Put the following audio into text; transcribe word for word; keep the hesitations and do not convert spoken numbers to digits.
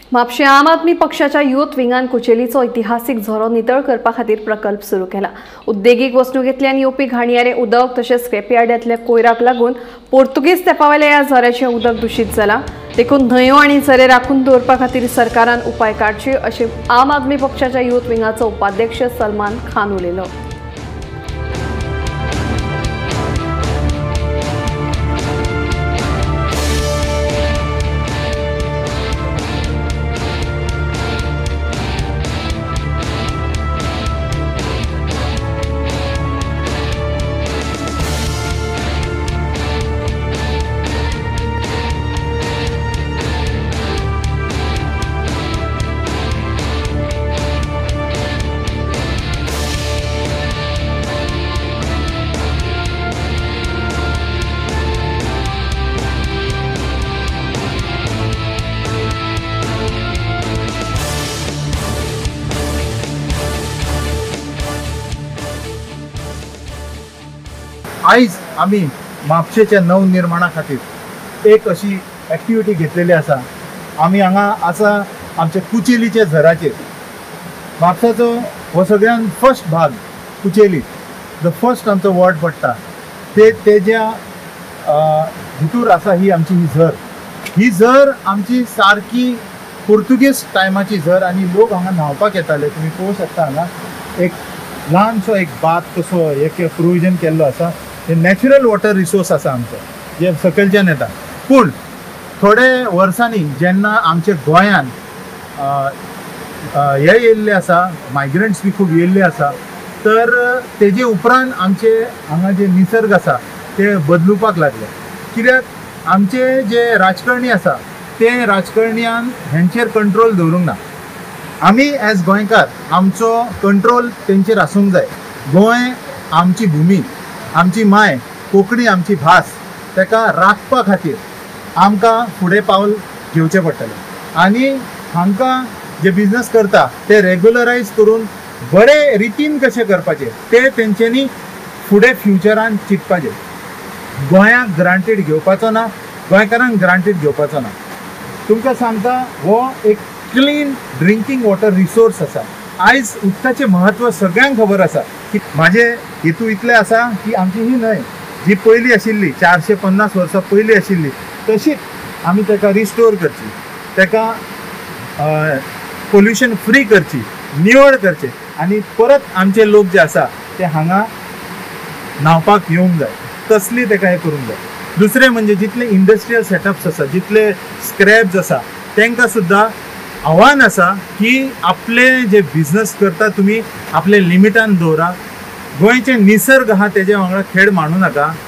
म्हापशें आम आदमी पक्षाच्या युथ विंगान कुचेलीचो इतिहासीक झरो नितळ करपा खातीर प्रकल्प सुरू केला। उद्देगीक वसणुकेंतल्यान येवपी घाणयारे उदक तशेंच स्क्रॅपयार्डांतल्या कोयराक लागून पोर्तुगीज तेंपावेल्या ह्या झऱ्याचें उदक दूषित जालां। देखून न्हंयो आनी झरे राखून दवरपा खातीर सरकारान उपाय काडचे अशें आम आदमी पक्षाच्या युथ विंगाचो उपाध्यक्ष सलमान खान उलयलो। आयज आमी म्हापशेच्या नवनिर्माणा खातीर एक अशी एक्टिविटी घेतलेली आसा। आमी हांगा आसा आमच्या कुचेलीच्या झराचेर। म्हापसाचो हो सगळ्यान फर्स्ट भाग कुचेली, द फर्स्ट आमचो वॉर्ड पडटा ते तेज्या भितर आसा ही आमची ही झर। ही झर आमची सारकी पोर्तुगीज टायमाची झर आनी लोक हांगा न्हांवपाक येताले। तुम्ही पळोवंक शकता हांगा एक ल्हानसो एक बाथ कसो एक प्रोविजन केल्लो आसा। हे नॅचरल वॉटर रिसोर्स आसा आमचो जे सकयलच्यान येता। पूण थोडे वर्सांनी जेन्ना आमच्या गोंयान हे येयल्ले आसा, मायग्रंट्स बी खूब येयल्ले आसा, तर तेजे उपरांत आमचे हांगा जे निसर्ग आसा ते बदलुपाक लागले। कित्याक आमचे जे राजकारणी आसा ते राजकारण्यान हेंचेर कंट्रोल दवरूंक ना। आमी एज गोंयकार आमचो कंट्रोल तेंचेर आसूंक जाय। गोंय आमची भूमी, आमची माय, कोंकणी आमची भास, तेका राखपा खातीर आमकां फुडें पावल घेवचें पडटलें। आनी हांकां जे बिजनस करता ते रेग्युलरायज करून बरे रितीन कशें करपाचें ते तेंच्यांनी फुडें फ्युचरान चिंतपाचें। गोंयाक ग्रांटेड घेवपाचो ना, गोंयकारांक ग्रांटेड घेवपाचो ना। तुमकां सांगता हो एक क्लीन ड्रिंकींग वॉटर रिसोर्स आसा। आयज उदकाचें म्हत्व सगळ्यांक खबर आसा की म्हाजे हेतू इतलें आसा की आमची ही न्हंय जी पयलीं आशिल्ली चारशे पन्नास वर्सां पयलीं आशिल्ली तशीच आमी तेका रिस्टोर करची, तेका पोल्युशन फ्री करची, निवळ करचे आनी परत आमचे लोक जे आसा ते हांगा न्हांवपाक येवंक जाय, तसली तेका हें करूंक जाय। दुसरें म्हणजे जितले इंडस्ट्रियल सेटअप्स आसा, जितले स्क्रॅप्स आसा, तांकां सुद्दां आव्हान आसा की आपले जे बिजनस करता तुम्ही आपले लिमिटान दवरा। गोंयचे निसर्ग आहा तेजे वांगडा खेळ मांडू नाका।